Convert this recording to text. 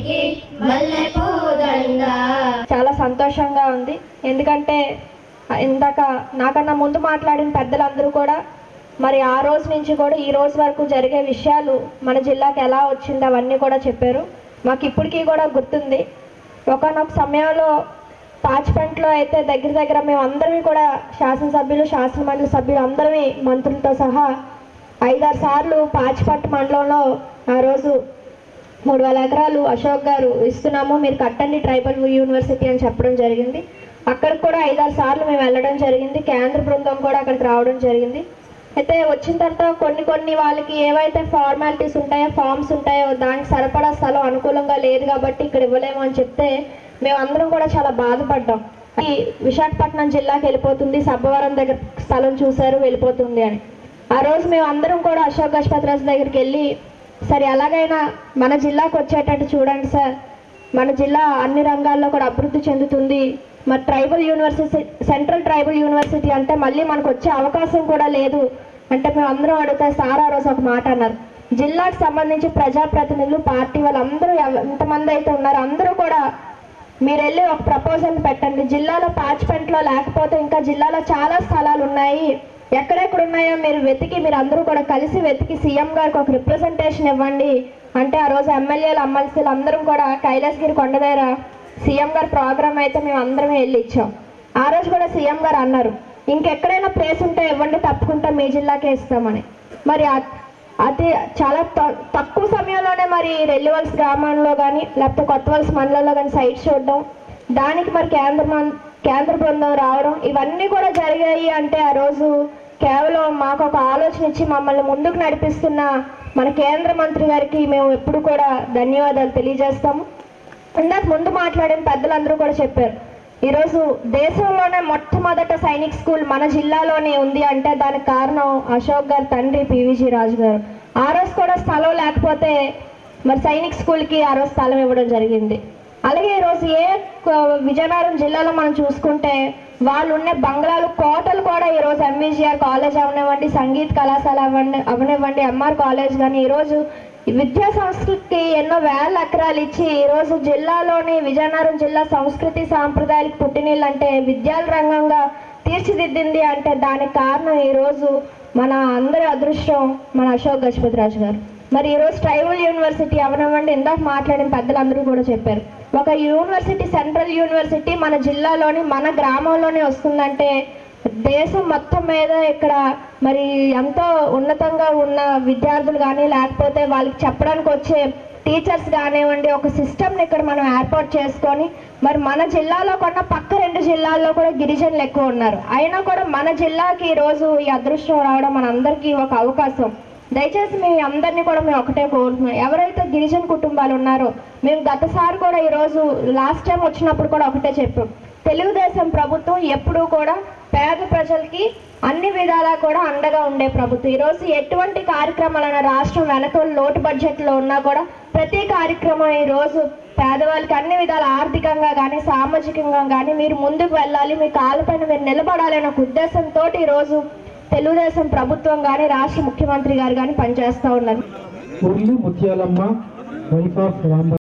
చాలా సంతోషంగా ఉంది. ఎందుకంటే ఇందాక నాకన్నా ముందు మాట్లాడిన పెద్దలందరూ కూడా మరి ఆ రోజు నుంచి కూడా ఈ రోజు వరకు జరిగే విషయాలు మన జిల్లాకి ఎలా వచ్చిందో అవన్నీ కూడా చెప్పారు. మాకు ఇప్పటికీ కూడా గుర్తుంది. ఒకనొక సమయంలో పాచిపెంటలో అయితే దగ్గర దగ్గర మేము అందరం కూడా శాసనసభ్యులు, శాసనమండలి సభ్యులు అందరమే మంత్రులతో సహా 5-6 సార్లు పాచిపెంట మండలంలో ఆ రోజు 3000 ఎకరాలు అశోక్ గారు ఇస్తున్నాము, మీరు కట్టండి ట్రైబల్ యూనివర్సిటీ అని చెప్పడం జరిగింది. అక్కడికి కూడా 5-6 సార్లు మేము వెళ్ళడం జరిగింది. కేంద్ర బృందం కూడా అక్కడికి రావడం జరిగింది. అయితే వచ్చిన తర్వాత కొన్ని వాళ్ళకి ఏవైతే ఫార్మాలిటీస్ ఉంటాయో, ఫామ్స్ ఉంటాయో దానికి సరిపడా స్థలం అనుకూలంగా లేదు కాబట్టి ఇక్కడ ఇవ్వలేము అని చెప్తే మేమందరం కూడా చాలా బాధపడ్డాం. ఈ విశాఖపట్నం జిల్లాకి వెళ్ళిపోతుంది, సబ్బవరం దగ్గర స్థలం చూశారు వెళ్ళిపోతుంది అని. ఆ రోజు మేము అందరం కూడా అశోక్ గజపతిరాజు దగ్గరికి వెళ్ళి, సరే ఎలాగైనా మన జిల్లాకు వచ్చేటట్టు చూడండి సార్, మన జిల్లా అన్ని రంగాల్లో కూడా అభివృద్ధి చెందుతుంది, మరి tribal university, central tribal university అంటే మళ్ళీ మనకు వచ్చే అవకాశం కూడా లేదు అంటే మేము అందరం అడిగితే సార్ ఆ రోజు ఒక మాట అన్నారు, జిల్లాకు సంబంధించి ప్రజాప్రతినిధులు, పార్టీ వాళ్ళందరూ ఎంతమంది అయితే ఉన్నారో అందరూ కూడా మీరు వెళ్ళి ఒక ప్రపోజల్ పెట్టండి, జిల్లాలో పాచిపెంటలో లేకపోతే ఇంకా జిల్లాలో చాలా స్థలాలు ఉన్నాయి, ఎక్కడెక్కడ ఉన్నాయో మీరు వెతికి, మీరు అందరూ కూడా కలిసి వెతికి సీఎం గారికి ఒక రిప్రజెంటేషన్ ఇవ్వండి అంటే ఆ రోజు ఎమ్మెల్యేలు, ఎమ్మెల్సీలు అందరం కూడా కైలాసగిరి కొండ దగ్గర సీఎం గారి ప్రోగ్రామ్ అయితే మేము అందరం వెళ్ళి ఇచ్చాం. ఆ రోజు కూడా సీఎం గారు అన్నారు, ఇంకెక్కడైనా ప్లేస్ ఉంటే ఇవ్వండి, తప్పకుండా మీ జిల్లాకే ఇస్తామని. మరి అది చాలా తక్కువ సమయంలోనే మరి రెల్లివల్స్ గ్రామంలో కానీ లేకపోతే కొత్తవలస మండలంలో కానీ సైట్స్ చూడడం, దానికి మరి కేంద్ర బృందం రావడం, ఇవన్నీ కూడా జరిగాయి అంటే ఆ రోజు కేవలం మాకు ఒక ఆలోచన ఇచ్చి మమ్మల్ని ముందుకు నడిపిస్తున్న మన కేంద్ర మంత్రి గారికి మేము ఎప్పుడు కూడా ధన్యవాదాలు తెలియజేస్తాము. ఇందాక ముందు మాట్లాడిన పెద్దలందరూ కూడా చెప్పారు, ఈరోజు దేశంలోనే మొట్టమొదట సైనిక్ స్కూల్ మన జిల్లాలోనే ఉంది అంటే దానికి కారణం అశోక్ గారి తండ్రి పివిజి రాజు గారు. ఆ రోజు కూడా స్థలం లేకపోతే మరి సైనిక్ స్కూల్కి ఆ రోజు స్థలం ఇవ్వడం జరిగింది. అలాగే ఈరోజు విజయనగరం జిల్లాలో మనం చూసుకుంటే వాళ్ళు ఉన్న బంగ్లాలు, కోటలు కూడా ఈరోజు ఎంవిజిఆర్ కాలేజ్ అవనివ్వండి, సంగీత కళాశాల అవనివ్వండి, ఎంఆర్ కాలేజ్ కానీ ఈరోజు విద్యా సంస్కృతికి ఎన్నో వేల ఎకరాలు ఇచ్చి ఈరోజు జిల్లాలోని విజయనగరం జిల్లా సంస్కృతి సాంప్రదాయాలకు పుట్టినీళ్ళు అంటే విద్యా రంగంగా తీర్చిదిద్దింది అంటే దానికి కారణం ఈరోజు మన అందరి అదృష్టం మన అశోక్ గజపతిరాజు గారు. మరి ఈరోజు ట్రైబల్ యూనివర్సిటీ అవనివ్వండి, ఇందాక మాట్లాడిన పెద్దలందరూ కూడా చెప్పారు, ఒక యూనివర్సిటీ, సెంట్రల్ యూనివర్సిటీ మన జిల్లాలోని మన గ్రామంలోనే వస్తుందంటే దేశం మొత్తం మీద ఇక్కడ మరి ఎంతో ఉన్నతంగా ఉన్న విద్యార్థులు కానీ లేకపోతే వాళ్ళకి చెప్పడానికి వచ్చే టీచర్స్ కానివ్వండి, ఒక సిస్టమ్ని ఇక్కడ మనం ఏర్పాటు చేసుకొని మరి మన జిల్లాలో కొన్న పక్క 2 జిల్లాల్లో కూడా గిరిజనులు ఎక్కువ ఉన్నారు, అయినా కూడా మన జిల్లాకి ఈరోజు ఈ అదృష్టం రావడం మనందరికీ ఒక అవకాశం. దయచేసి మీ అందరినీ కూడా మేము ఒకటే కోరుతున్నాం, ఎవరైతే గిరిజన కుటుంబాలు ఉన్నారో మేము గతసారి కూడా ఈరోజు లాస్ట్ టైం వచ్చినప్పుడు కూడా ఒకటే చెప్పాం, తెలుగుదేశం ప్రభుత్వం ఎప్పుడూ కూడా పేద ప్రజలకి అన్ని విధాలా కూడా అండగా ఉండే ప్రభుత్వం. ఈరోజు ఎటువంటి కార్యక్రమాలైనా రాష్ట్రం వెనక లోటు బడ్జెట్లో ఉన్నా కూడా ప్రతి కార్యక్రమం ఈరోజు పేదవాళ్ళకి అన్ని విధాల ఆర్థికంగా కానీ సామాజికంగా కానీ మీరు ముందుకు వెళ్ళాలి, మీ కాళ్ళపైన మీరు నిలబడాలి అనే ఉద్దేశంతో ఈరోజు తెలుగుదేశం ప్రభుత్వం కానీ రాష్ట్ర ముఖ్యమంత్రి గారు కానీ పనిచేస్తూ ఉన్నారు.